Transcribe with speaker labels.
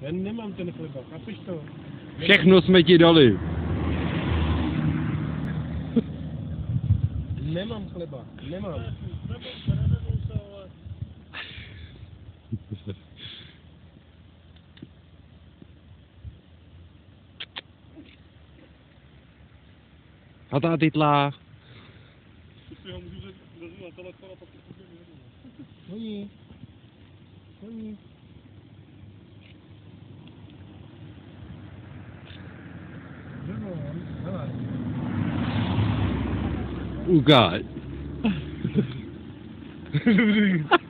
Speaker 1: Já nemám ten chleba, chápeš to?
Speaker 2: Všechno jsme ti dali.
Speaker 1: Nemám chleba, nemám.
Speaker 2: A ta titla.
Speaker 1: Honí. Honí.
Speaker 2: Ukáž.